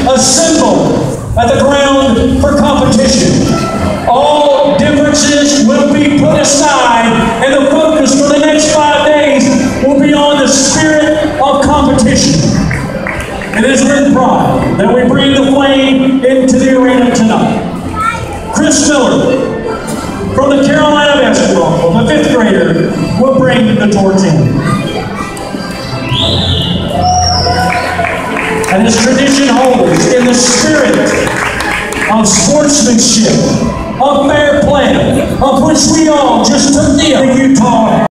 assemble at the ground for competition. All differences will be put aside, and the focus for the next 5 days will be on the spirit of competition. It is with pride that we bring the flame into the arena tonight. Chris Miller, from the Carolina Basketball Club, a 5th grader, will bring the torch in. And as tradition holds, in the spirit of sportsmanship, of fair play, of which we all just took the Utah